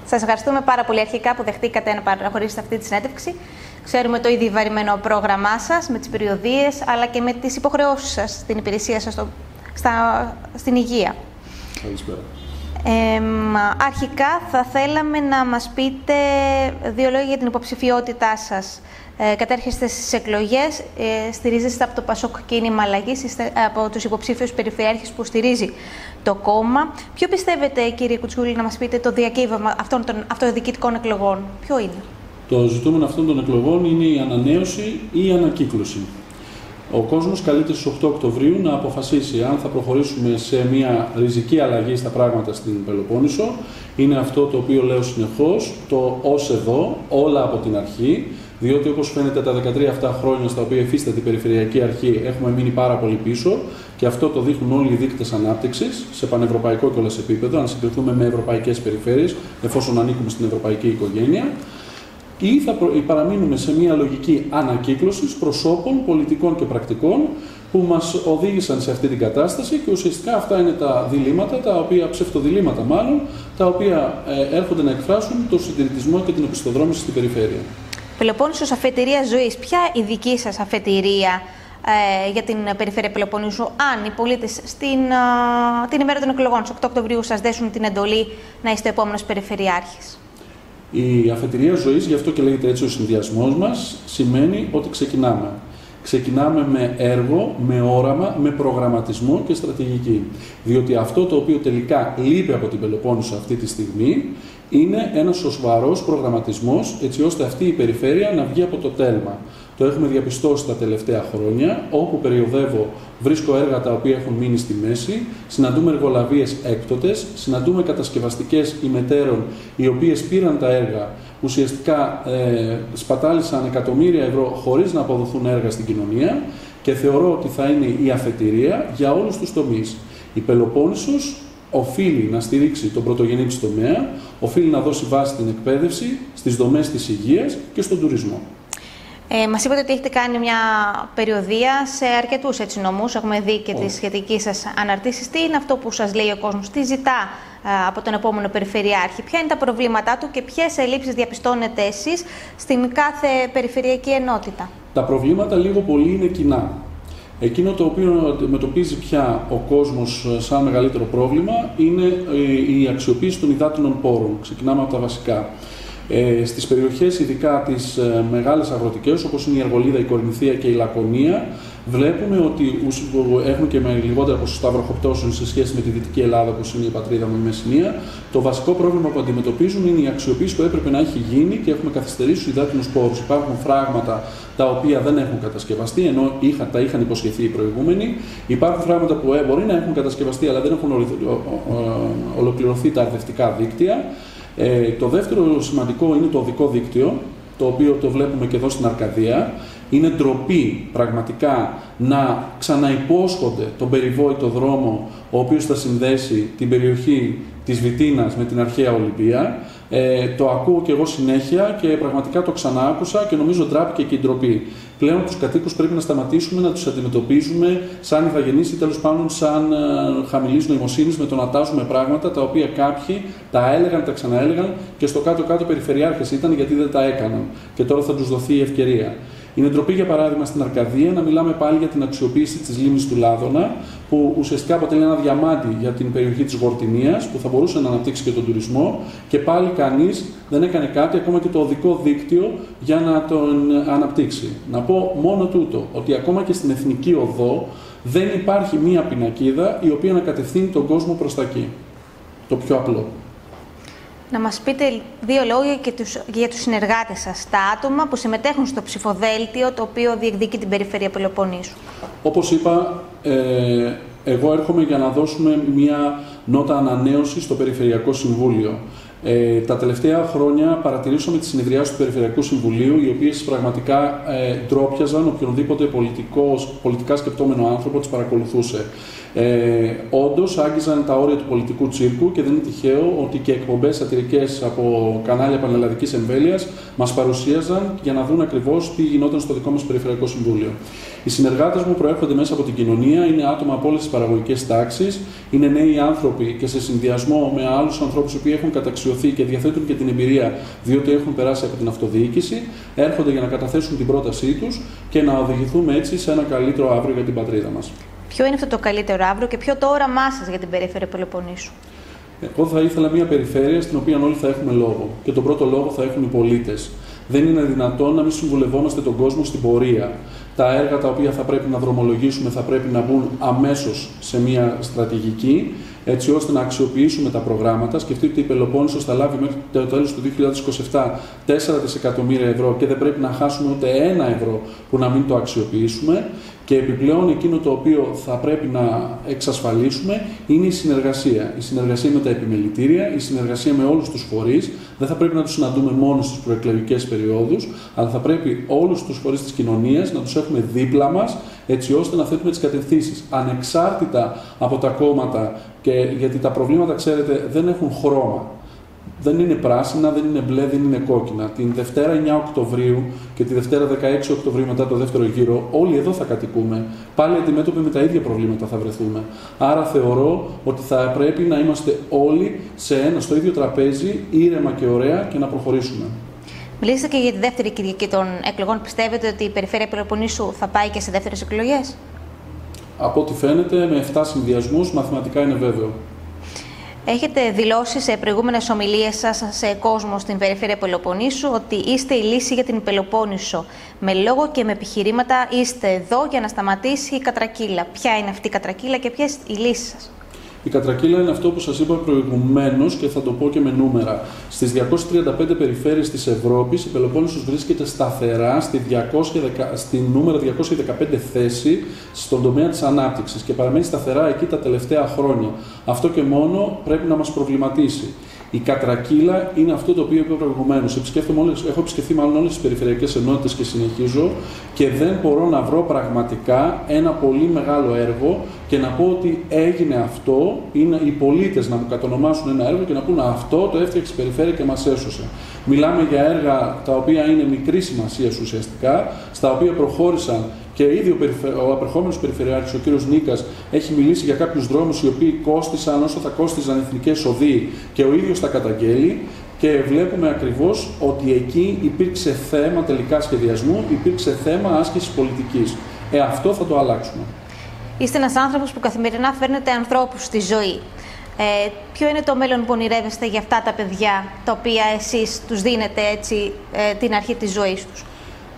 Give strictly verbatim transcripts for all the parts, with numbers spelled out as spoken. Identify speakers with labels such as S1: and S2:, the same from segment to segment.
S1: Σας ευχαριστούμε πάρα πολύ αρχικά που δεχτήκατε να παραχωρήσετε αυτή τη συνέντευξη. Ξέρουμε το ήδη βαρημένο πρόγραμμά σας με τις περιοδίες αλλά και με τις υποχρεώσεις σας στην υπηρεσία σας στο, στα, στην υγεία.
S2: Καλησπέρα.
S1: Ε, αρχικά θα θέλαμε να μας πείτε δύο λόγια για την υποψηφιότητά σας. Ε, κατέρχεστε στις εκλογές, ε, στηρίζεστε από το Πασόκ Κίνημα Αλλαγής, είστε από τους υποψήφιους περιφερειάρχες που στηρίζει το κόμμα. Ποιο πιστεύετε, κύριε Κουτσούλη, να μας πείτε το διακύβευμα αυτών των αυτοδιοικητικών εκλογών, ποιο είναι?
S2: Το ζητούμενο αυτών των εκλογών είναι η ανανέωση ή η ανακύκλωση. Ο κόσμος καλείται στις οκτώ Οκτωβρίου να αποφασίσει αν θα προχωρήσουμε σε μια ριζική αλλαγή στα πράγματα στην Πελοπόννησο. Είναι αυτό το οποίο λέω συνεχώς, το ως εδώ, όλα από την αρχή, διότι όπως φαίνεται τα δεκατρία αυτά χρόνια στα οποία υφίσταται η Περιφερειακή Αρχή έχουμε μείνει πάρα πολύ πίσω και αυτό το δείχνουν όλοι οι δείκτες ανάπτυξης σε πανευρωπαϊκό κιόλας επίπεδο, αν συγκριθούμε με ευρωπαϊκές περιφέρειες, εφόσον ανήκουμε στην ευρωπαϊκή οικογένεια. Ή θα παραμείνουμε σε μια λογική ανακύκλωσης προσώπων, πολιτικών και πρακτικών που μας οδήγησαν σε αυτή την κατάσταση και ουσιαστικά αυτά είναι τα διλήμματα, τα οποία, ψευτοδιλήμματα μάλλον, τα οποία ε, έρχονται να εκφράσουν τον συντηρητισμό και την οπισθοδρόμηση στην περιφέρεια.
S1: Πελοπόννησος, αφετηρία ζωής. Ποια η δική σας αφετηρία ε, για την περιφέρεια Πελοποννήσου, αν οι πολίτες στην, ε, την ημέρα των εκλογών, στις οκτώ Οκτωβρίου, σας δέσουν την εντολή να είστε ο επόμενος περιφερειάρχης?
S2: Η αφετηρία ζωής, γι' αυτό και λέγεται έτσι ο συνδυασμός μας, σημαίνει ότι ξεκινάμε. Ξεκινάμε με έργο, με όραμα, με προγραμματισμό και στρατηγική. Διότι αυτό το οποίο τελικά λείπει από την Πελοπόννησο αυτή τη στιγμή είναι ένας σοβαρός προγραμματισμός έτσι ώστε αυτή η περιφέρεια να βγει από το τέλμα. Το έχουμε διαπιστώσει τα τελευταία χρόνια, όπου περιοδεύω, βρίσκω έργα τα οποία έχουν μείνει στη μέση, συναντούμε εργολαβίες έκτοτες, συναντούμε κατασκευαστικές ημετέρων οι οποίες πήραν τα έργα, ουσιαστικά ε, σπατάλησαν εκατομμύρια ευρώ χωρίς να αποδοθούν έργα στην κοινωνία και θεωρώ ότι θα είναι η αφετηρία για όλους τους τομείς. Η Πελοπόννησος οφείλει να στηρίξει τον πρωτογενή της τομέα, οφείλει να δώσει βάση στην εκπαίδευση, στις δομές της υγείας και στον τουρισμό.
S1: Ε, μας είπατε ότι έχετε κάνει μια περιοδεία σε αρκετούς έτσι νομούς, έχουμε δει και oh. τη σχετική σας αναρτήσεις. Τι είναι αυτό που σας λέει ο κόσμος, τι ζητά ε, από τον επόμενο περιφερειάρχη, ποια είναι τα προβλήματά του και ποιες ελλείψεις διαπιστώνετε εσείς στην κάθε περιφερειακή ενότητα?
S2: Τα προβλήματα λίγο πολύ είναι κοινά. Εκείνο το οποίο αντιμετωπίζει πια ο κόσμος σαν μεγαλύτερο πρόβλημα είναι η αξιοποίηση των υδάτινων πόρων. Ξεκινάμε από τα βασικά. Ε, στις περιοχές ειδικά τις ε, μεγάλες αγροτικές, όπως είναι η Αργολίδα, η Κορινθία και η Λακωνία, βλέπουμε ότι έχουν και με λιγότερα ποσοστά βροχοπτώσεων σε σχέση με τη Δυτική Ελλάδα, όπως είναι η πατρίδα μου, η Μεσσηνία. Το βασικό πρόβλημα που αντιμετωπίζουν είναι η αξιοποίηση που έπρεπε να έχει γίνει και έχουμε καθυστερήσει στους υδάτινους πόρους. Υπάρχουν φράγματα τα οποία δεν έχουν κατασκευαστεί, ενώ είχα, τα είχαν υποσχεθεί οι προηγούμενοι. Υπάρχουν φράγματα που ε, μπορεί να έχουν κατασκευαστεί, αλλά δεν έχουν ολοκληρωθεί τα αρδευτικά δίκτυα. Ε, το δεύτερο σημαντικό είναι το οδικό δίκτυο, το οποίο το βλέπουμε και εδώ στην Αρκαδία. Είναι ντροπή πραγματικά να ξαναυπόσχονται τον περιβόητο δρόμο, ο οποίος θα συνδέσει την περιοχή της Βιτίνας με την αρχαία Ολυμπία. Ε, το ακούω και εγώ συνέχεια και πραγματικά το ξαναάκουσα και νομίζω ντράπηκε και η ντροπή. Πλέον τους κατοίκους πρέπει να σταματήσουμε να τους αντιμετωπίζουμε σαν ηθαγενείς ή τέλος πάντων σαν ε, χαμηλής νοημοσύνης, με το να τάζουμε πράγματα τα οποία κάποιοι τα έλεγαν, τα ξαναέλεγαν και στο κάτω-κάτω περιφερειάρχες ήταν γιατί δεν τα έκαναν. Και τώρα θα τους δοθεί η ευκαιρία. Είναι ντροπή, για παράδειγμα, στην Αρκαδία να μιλάμε πάλι για την αξιοποίηση της λίμνης του Λάδωνα, που ουσιαστικά αποτελεί ένα διαμάντι για την περιοχή της Γορτινίας, που θα μπορούσε να αναπτύξει και τον τουρισμό, και πάλι κανείς δεν έκανε κάτι, ακόμα και το οδικό δίκτυο, για να τον αναπτύξει. Να πω μόνο τούτο, ότι ακόμα και στην Εθνική Οδό δεν υπάρχει μία πινακίδα η οποία να κατευθύνει τον κόσμο προς τα εκεί. Το πιο απλό.
S1: Να μας πείτε δύο λόγια και τους, για τους συνεργάτες σας, τα άτομα που συμμετέχουν στο ψηφοδέλτιο το οποίο διεκδικεί την περιφέρεια Πελοποννήσου.
S2: Όπως είπα, ε, εγώ έρχομαι για να δώσουμε μια νότα ανανέωση στο Περιφερειακό Συμβούλιο. Ε, τα τελευταία χρόνια παρατηρήσαμε τις συνεδριάσεις του Περιφερειακού Συμβουλίου, οι οποίες πραγματικά ε, ντρόπιαζαν οποιονδήποτε πολιτικός, πολιτικά σκεπτόμενο άνθρωπο τις παρακολουθούσε. Ε, όντως άγγιζαν τα όρια του πολιτικού τσίρκου και δεν είναι τυχαίο ότι και εκπομπές σατυρικές από κανάλια πανελλαδικής εμβέλειας μας παρουσίαζαν για να δουν ακριβώς τι γινόταν στο δικό μας Περιφερειακό Συμβούλιο. Οι συνεργάτες μου προέρχονται μέσα από την κοινωνία, είναι άτομα από όλες τις παραγωγικές τάξεις, είναι νέοι άνθρωποι και σε συνδυασμό με άλλους ανθρώπους που έχουν καταξιωθεί και διαθέτουν και την εμπειρία διότι έχουν περάσει από την αυτοδιοίκηση, έρχονται για να καταθέσουν την πρότασή τους και να οδηγηθούμε έτσι σε ένα καλύτερο αύριο για την πατρίδα μας.
S1: Ποιο είναι αυτό το καλύτερο αύριο και ποιο το όραμά σας για την περιφέρεια Πελοποννήσου?
S2: Εγώ θα ήθελα μια περιφέρεια στην οποία όλοι θα έχουμε λόγο. Και τον πρώτο λόγο θα έχουν οι πολίτες. Δεν είναι δυνατόν να μην συμβουλευόμαστε τον κόσμο στην πορεία. Τα έργα τα οποία θα πρέπει να δρομολογήσουμε θα πρέπει να μπουν αμέσως σε μια στρατηγική, έτσι ώστε να αξιοποιήσουμε τα προγράμματα. Σκεφτείτε ότι η Πελοπόννησος θα λάβει μέχρι το τέλος του δύο χιλιάδες είκοσι επτά τέσσερα δισεκατομμύρια ευρώ και δεν πρέπει να χάσουμε ούτε ένα ευρώ που να μην το αξιοποιήσουμε. Και επιπλέον εκείνο το οποίο θα πρέπει να εξασφαλίσουμε είναι η συνεργασία. Η συνεργασία με τα επιμελητήρια, η συνεργασία με όλους τους φορείς. Δεν θα πρέπει να τους συναντούμε μόνο στις προεκλογικές περιόδους, αλλά θα πρέπει όλους τους φορείς της κοινωνίας να τους έχουμε δίπλα μας, έτσι ώστε να θέτουμε τις κατευθύνσεις. Ανεξάρτητα από τα κόμματα, και γιατί τα προβλήματα, ξέρετε, δεν έχουν χρώμα. Δεν είναι πράσινα, δεν είναι μπλε, δεν είναι κόκκινα. Την Δευτέρα εννέα Οκτωβρίου και τη Δευτέρα δεκαέξι Οκτωβρίου μετά το δεύτερο γύρο, όλοι εδώ θα κατοικούμε. Πάλι αντιμέτωποι με τα ίδια προβλήματα θα βρεθούμε. Άρα θεωρώ ότι θα πρέπει να είμαστε όλοι σε ένα, στο ίδιο τραπέζι, ήρεμα και ωραία και να προχωρήσουμε.
S1: Μιλήσατε και για τη δεύτερη Κυριακή των εκλογών. Πιστεύετε ότι η περιφέρεια Πελοποννήσου θα πάει και σε δεύτερες εκλογές?
S2: Από ό,τι φαίνεται, με εφτά συνδυασμούς, μαθηματικά είναι βέβαιο.
S1: Έχετε δηλώσει σε προηγούμενες ομιλίες σας σε κόσμο στην περιφέρεια Πελοποννήσου ότι είστε η λύση για την Πελοπόννησο. Με λόγο και με επιχειρήματα είστε εδώ για να σταματήσει η κατρακύλα. Ποια είναι αυτή η κατρακύλα και ποιες οι λύσεις σας? Η
S2: κατρακύλα είναι αυτό που σας είπα προηγουμένως και θα το πω και με νούμερα. Στις διακόσιες τριάντα πέντε περιφέρειες της Ευρώπης, η Πελοπόννησος βρίσκεται σταθερά στη, διακόσια δέκα, στη νούμερο διακόσια δεκαπέντε θέση στον τομέα της ανάπτυξης και παραμένει σταθερά εκεί τα τελευταία χρόνια. Αυτό και μόνο πρέπει να μας προβληματίσει. Η κατρακύλα είναι αυτό το οποίο είπα προηγουμένως. Έχω επισκεφθεί μάλλον όλες τις περιφερειακές ενότητες και συνεχίζω και δεν μπορώ να βρω πραγματικά ένα πολύ μεγάλο έργο και να πω ότι έγινε αυτό, είναι οι πολίτες να μου κατονομάσουν ένα έργο και να πούνε αυτό το έφτιαξε η περιφέρεια και μας έσωσε. Μιλάμε για έργα τα οποία είναι μικρής σημασίας ουσιαστικά, στα οποία προχώρησαν και ήδη ο απερχόμενος περιφερειάρχης, ο κύριος Νίκας, έχει μιλήσει για κάποιους δρόμους οι οποίοι κόστησαν όσο θα κόστιζαν εθνικές οδοί και ο ίδιος τα καταγγέλει. Και βλέπουμε ακριβώς ότι εκεί υπήρξε θέμα τελικά σχεδιασμού, υπήρξε θέμα άσκησης πολιτικής. Ε, αυτό θα το αλλάξουμε.
S1: Είστε ένας άνθρωπος που καθημερινά φέρνετε ανθρώπους στη ζωή. Ε, ποιο είναι το μέλλον που ονειρεύεστε για αυτά τα παιδιά, τα οποία εσείς τους δίνετε έτσι ε, την αρχή της ζωής τους?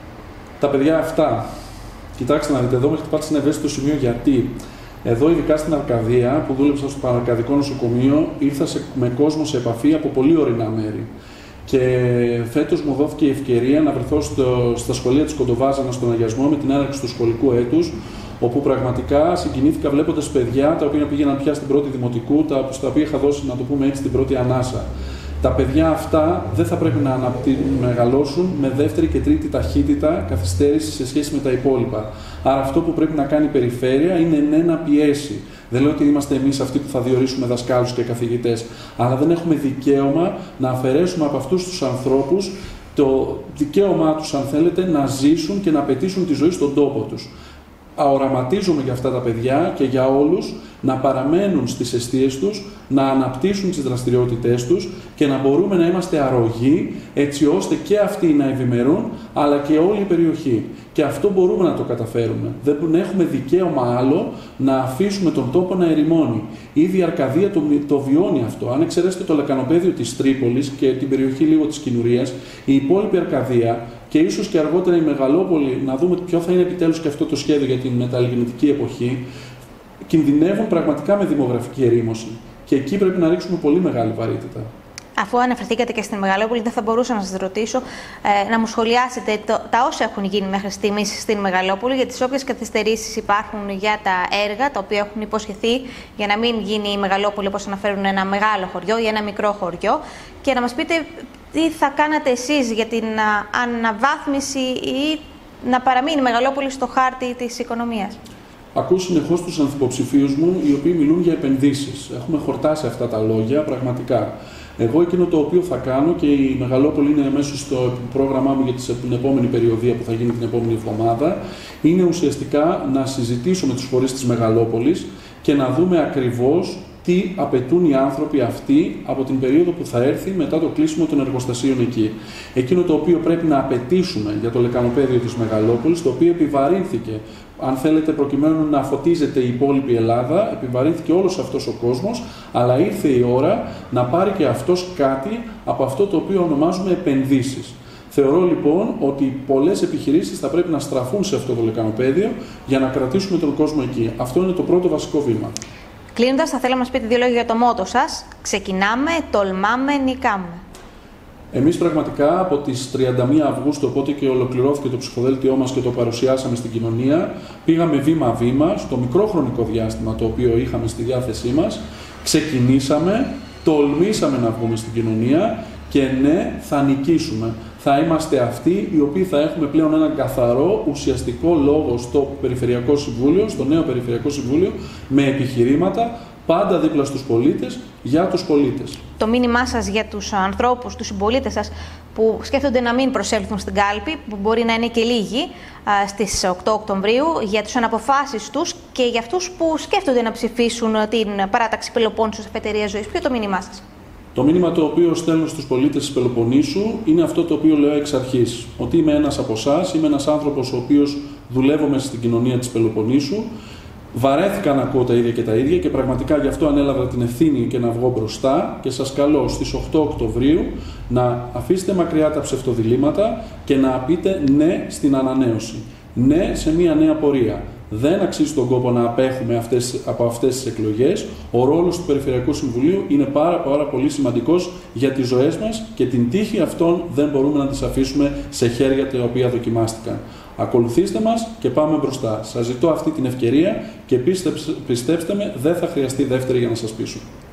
S2: Τα παιδιά αυτά, κοιτάξτε να δείτε, εδώ με χτυπάτε σε ένα ευαίσθητο σημείο γιατί. Εδώ, ειδικά στην Αρκαδία, που δούλεψα στο Παναρκαδικό Νοσοκομείο, ήρθα σε, με κόσμο σε επαφή από πολύ ορεινά μέρη. Και φέτος μου δόθηκε η ευκαιρία να βρεθώ στο, στα σχολεία της Κοντοβάζανας στον Αγιασμό με την έναρξη του σχολικού έτους, όπου πραγματικά συγκινήθηκα βλέποντας παιδιά τα οποία πήγαιναν πια στην πρώτη δημοτικού, τα, στα οποία είχα δώσει, να το πούμε έτσι, την πρώτη ανάσα. Τα παιδιά αυτά δεν θα πρέπει να μεγαλώσουν με δεύτερη και τρίτη ταχύτητα καθυστέρηση σε σχέση με τα υπόλοιπα. Άρα αυτό που πρέπει να κάνει η περιφέρεια είναι ναι, να πιέσει. Δεν λέω ότι είμαστε εμείς αυτοί που θα διορίσουμε δασκάλους και καθηγητές, αλλά δεν έχουμε δικαίωμα να αφαιρέσουμε από αυτούς τους ανθρώπους το δικαίωμά τους, αν θέλετε, να ζήσουν και να πετύσουν τη ζωή στον τόπο τους. Αοραματίζομαι για αυτά τα παιδιά και για όλους να παραμένουν στις εστίες τους, να αναπτύσσουν τις δραστηριότητές τους και να μπορούμε να είμαστε αρρωγοί έτσι ώστε και αυτοί να ευημερούν αλλά και όλη η περιοχή. Και αυτό μπορούμε να το καταφέρουμε. Δεν έχουμε δικαίωμα άλλο να αφήσουμε τον τόπο να ερημώνει. Ήδη η Αρκαδία το, το βιώνει αυτό. Αν εξαιρέσετε το λεκανοπέδιο της Τρίπολης και την περιοχή λίγο της Κινουρίας, η υπόλοιπη Αρκαδία και ίσως και αργότερα η Μεγαλόπολη, να δούμε ποιο θα είναι επιτέλους και αυτό το σχέδιο για την μεταλλιγνητική εποχή, κινδυνεύουν πραγματικά με δημογραφική ερήμωση. Και εκεί πρέπει να ρίξουμε πολύ μεγάλη βαρύτητα.
S1: Αφού αναφερθήκατε και στην Μεγαλόπολη, δεν θα μπορούσα να σας ρωτήσω ε, να μου σχολιάσετε το, τα όσα έχουν γίνει μέχρι στιγμής στην Μεγαλόπολη, για τις όποιες καθυστερήσεις υπάρχουν για τα έργα τα οποία έχουν υποσχεθεί για να μην γίνει η Μεγαλόπολη, όπως αναφέρουν, ένα μεγάλο χωριό ή ένα μικρό χωριό, και να μας πείτε τι θα κάνατε εσείς για την α, αναβάθμιση ή να παραμείνει η Μεγαλόπολη στο χάρτη της οικονομίας.
S2: Ακούω συνεχώς τους ανθυποψηφίους μου, οι οποίοι μιλούν για επενδύσεις. Έχουμε χορτάσει αυτά τα λόγια πραγματικά. Εγώ εκείνο το οποίο θα κάνω, και η Μεγαλόπολη είναι αμέσως στο πρόγραμμά μου για την επόμενη περιοδία που θα γίνει την επόμενη εβδομάδα, είναι ουσιαστικά να συζητήσω με τους φορείς της Μεγαλόπολης και να δούμε ακριβώς τι απαιτούν οι άνθρωποι αυτοί από την περίοδο που θα έρθει μετά το κλείσιμο των εργοστασίων εκεί. Εκείνο το οποίο πρέπει να απαιτήσουμε για το λεκανοπαίδιο της Μεγαλόπολης, το οποίο επιβαρύνθηκε, αν θέλετε, προκειμένου να φωτίζεται η υπόλοιπη Ελλάδα, επιβαρύνθηκε όλος αυτός ο κόσμος, αλλά ήρθε η ώρα να πάρει και αυτός κάτι από αυτό το οποίο ονομάζουμε επενδύσεις. Θεωρώ λοιπόν ότι πολλές επιχειρήσεις θα πρέπει να στραφούν σε αυτό το λεκανοπαίδιο για να κρατήσουμε τον κόσμο εκεί. Αυτό είναι το πρώτο βασικό βήμα.
S1: Κλείνοντας, θα θέλαμε να μας πείτε δύο λόγια για το μότο σας. Ξεκινάμε, τολμάμε, νικάμε.
S2: Εμείς πραγματικά από τις τριάντα μία Αυγούστου, οπότε και ολοκληρώθηκε το ψηφοδέλτιό μας και το παρουσιάσαμε στην κοινωνία, πήγαμε βήμα-βήμα στο μικρό χρονικό διάστημα το οποίο είχαμε στη διάθεσή μας, ξεκινήσαμε, τολμήσαμε να βγούμε στην κοινωνία και ναι, θα νικήσουμε. Θα είμαστε αυτοί οι οποίοι θα έχουμε πλέον έναν καθαρό, ουσιαστικό λόγο στο Περιφερειακό Συμβούλιο, στο νέο Περιφερειακό Συμβούλιο, με επιχειρήματα, πάντα δίπλα στους πολίτες, για τους πολίτες.
S1: Το μήνυμά σας για τους ανθρώπους, τους συμπολίτες σας που σκέφτονται να μην προσέλθουν στην κάλπη, που μπορεί να είναι και λίγοι στις οκτώ Οκτωβρίου, για τις αναποφάσεις τους και για αυτούς που σκέφτονται να ψηφίσουν την παράταξη Πελοπόννησου ως αφετηρία ζωής. Ποιο είναι το μήνυμά σας?
S2: Το μήνυμα το οποίο στέλνω στους πολίτες της Πελοποννήσου είναι αυτό το οποίο λέω εξ αρχής. Ότι είμαι ένας από εσάς, είμαι ένας άνθρωπος ο οποίος δουλεύω μέσα στην κοινωνία της Πελοποννήσου. Βαρέθηκα να ακούω τα ίδια και τα ίδια και πραγματικά γι' αυτό ανέλαβα την ευθύνη και να βγω μπροστά και σας καλώ στις οκτώ Οκτωβρίου να αφήσετε μακριά τα ψευτοδιλήμματα και να πείτε ναι στην ανανέωση. Ναι σε μια νέα πορεία. Δεν αξίζει τον κόπο να απέχουμε αυτές, από αυτές τις εκλογές. Ο ρόλος του Περιφερειακού Συμβουλίου είναι πάρα, πάρα πολύ σημαντικός για τις ζωές μας και την τύχη αυτών δεν μπορούμε να τις αφήσουμε σε χέρια τα οποία δοκιμάστηκαν. Ακολουθήστε μας και πάμε μπροστά. Σας ζητώ αυτή την ευκαιρία και πιστέψτε με, δεν θα χρειαστεί δεύτερη για να σας πείσω.